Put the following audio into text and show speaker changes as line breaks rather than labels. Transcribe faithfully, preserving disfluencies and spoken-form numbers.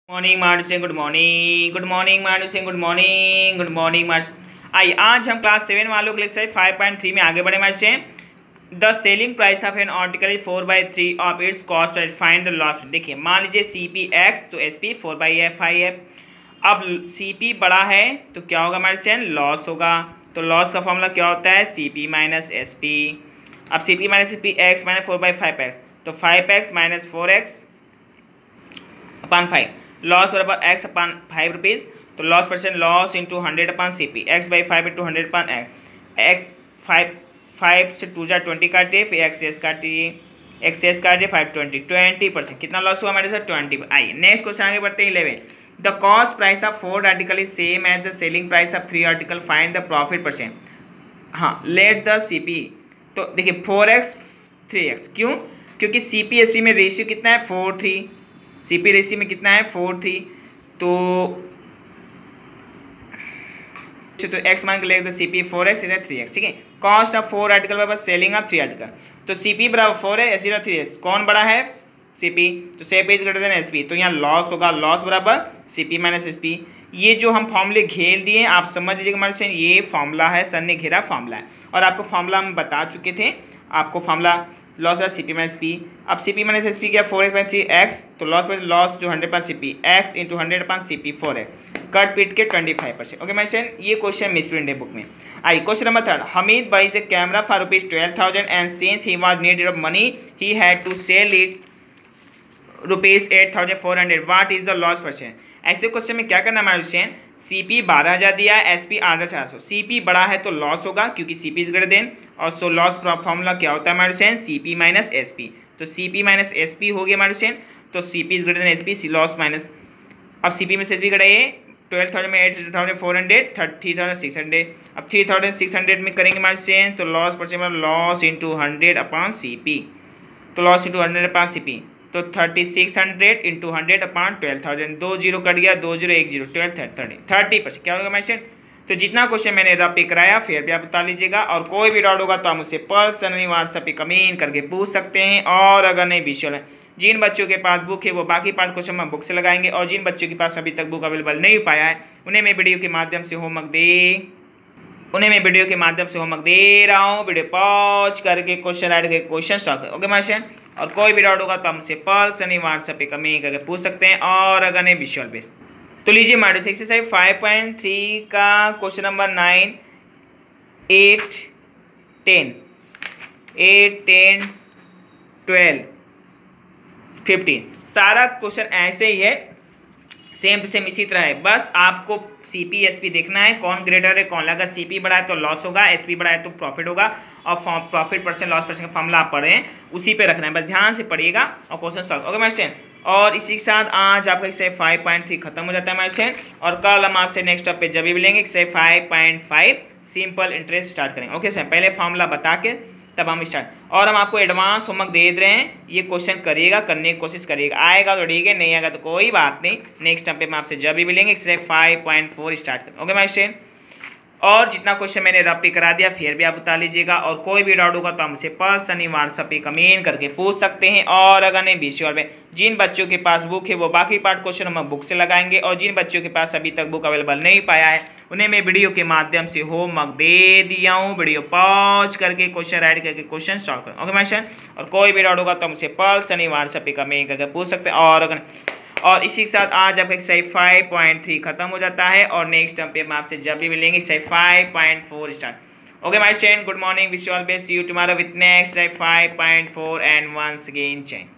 Morning march से good morning good morning march से good morning good morning march. आइए आज हम क्लास सेवन वालों के लिए फाइव पॉइंट थ्री में आगे बढ़े मार्च से। The selling price of an article is four by three of its cost at find the loss. देखिए मान लीजिए सी पी एक्स तो S P four by five है। अब सी पी बड़ा है तो क्या होगा हमारे से लॉस होगा। तो लॉस का फॉर्मूला क्या होता है C P minus S P. अब C P minus S P X minus four by five X तो five X minus four X upon five loss बराबर एक्स अपान फाइव रुपीज़। तो loss percent loss into hundred upon C P X by five into hundred upon X X five five से two जा twenty काटिए फिर X S काटिए X S काटिए five twenty twenty percent कितना loss हुआ हमारे साथ ट्वेंटी। आइए नेक्स्ट क्वेश्चन आगे बढ़ते हैं eleven. The cost price of four article is same as the selling price of three article find the profit percent. हाँ लेट द सी पी। तो देखिए फोर एक्स थ्री एक्स क्यों क्योंकि C P S P में ratio कितना है four three C P ratio में कितना है फोर थ्री तो तो एक्स मान के ले तो सी पी फोर एक्स इधर थ्री एक्स ठीक है। कॉस्ट ऑफ फोर आर्टिकल बराबर सेलिंग ऑफ थ्री आर्टिकल तो सी पी बराबर फोर है एस इधर थ्री एक्स कौन बड़ा है सी पी तो C P is greater than S P तो यहाँ लॉस होगा लॉस बराबर C P minus S P. ये जो हम फॉर्मूले घेर दिए आप समझ लीजिएगा हमारे से ये फॉर्मूला है सर ने घेरा फॉर्मूला है और आपको फॉर्मूला हम बता चुके थे आपको फॉर्मूला लॉस है सी पी माइनस पी। अब C P minus S P क्या four X minus three X तो लॉस बाई लॉस जो हंड्रेड पास C P X into hundred पास C P four X cut पीट के twenty five percent okay my ये question misprint है book में। I question number third Hamid buys a camera for rupees twelve thousand and since he was needed of money he had to cell it rupees eight thousand four hundred what is the loss percent. ऐसे question में क्या करना है question C P बारह हज़ार दिया है S P आठ हज़ार चार सौ सी पी बड़ा है तो लॉस होगा क्योंकि C P is greater than और सो लॉस फॉर्मूला क्या होता है हमारे question C P minus S P. तो C P minus S P हो गया हमारे क्वेश्चन तो C P is greater than S P C loss minus. अब सी पी में एस पी कटाइए ट्वेल्व थाउजेंड में eight thousand four hundred thirty thousand six hundred अब थ्री थाउजेंड सिक्स हंड्रेड में करेंगे हमारे क्वेश्चन तो loss percent loss into hundred upon C P तो loss into hundred upon C P तो thirty six hundred into hundred upon twelve thousand दो zero cut गया दो जीरो एक zero twelve thirty thirty percent क्या होगा message. तो जितना क्वेश्चन मैंने रब पे कराया फिर भी आप बता लीजिएगा और कोई भी डाउट होगा तो आप मुझसे पर्सनली व्हाट्सएप पे कमेंट करके पूछ सकते हैं। और अगर नहीं विजुअल है जिन बच्चों के पास बुक है वो बाकी पार्ट क्वेश्चन हम बुक से लगाएंगे और जिन बच्चों के पास अभी तक बुक अवेलेबल नहीं पाया है उन्हें मैं वीडियो के माध्यम से होमवर्क दे उन्हें मैं वीडियो के माध्यम से होमवर्क दे रहा हूँ। वीडियो पॉज करके क्वेश्चन ऐड करके क्वेश्चन सॉल्व ओके मास्टर और कोई भी डाउट होगा तो हमसे पर्सनली व्हाट्सएप पे कमेंट करके पूछ सकते हैं और अगर नहीं विजुअल बेस तो लीजिए marks exercise five point three का question number nine eight ten eight ten twelve fifteen सारा क्वेश्चन ऐसे ही है सेम टू सेम इसी तरह है। बस आपको सी पी एस पी देखना है कौन ग्रेटर है कौन लगा सी पी बड़ा है तो लॉस होगा एस पी बड़ा है तो प्रॉफिट होगा और प्रॉफिट परसेंट लॉस परसेंट का फॉर्मूला आप पढ़े हैं उसी पे रखना है बस ध्यान से पढ़िएगा और क्वेश्चन सॉल्व ओके मैसेज। और इसी के साथ आज आपका इससे फाइव पॉइंट थ्री खत्म हो जाता है मैसेज और कल हम आपसे नेक्स्ट टॉप पे जब भी मिलेंगे इससे five point five simple interest start करेंगे ओके सर। पहले फॉर्मूला बता के तब हम स्टार्ट और हम आपको एडवांस होमवर्क दे दे रहे हैं ये क्वेश्चन करिएगा करने की कोशिश करिएगा आएगा तो ठीक है नहीं आएगा तो कोई बात नहीं नेक्स्ट टाइम पे हम आपसे जब भी मिलेंगे इससे फाइव पॉइंट फोर स्टार्ट करें ओके माई स्टूडेंट। और जितना क्वेश्चन मैंने रब पे करा दिया फिर भी आप बता लीजिएगा और कोई भी डाउट होगा तो हमसे पर्सनली व्हाट्सएप पे कमेंट करके पूछ सकते हैं। और अगर नहीं विजुअल में जिन बच्चों के पास बुक है वो बाकी पार्ट क्वेश्चन हम बुक से लगाएंगे और जिन बच्चों के पास अभी तक बुक अवेलेबल नहीं पाया है उन्हें मैं वीडियो के माध्यम से होमवर्क दे दिया हूँ। वीडियो पॉज करके क्वेश्चन ऐड करके क्वेश्चन सॉल्व करें ओके मैशन और कोई भी डाउट होगा तो हमसे पर्सनली व्हाट्सएप पे कमेंट करके पूछ सकते हैं। और अगर और इसी के साथ आज आपका एक्सरसाइज फाइव पॉइंट थ्री खत्म हो जाता है और नेक्स्ट टाइम पे हम आपसे जब भी मिलेंगे exercise five point four start okay my student good morning wish you all best see you tomorrow with next exercise five point four and once again change.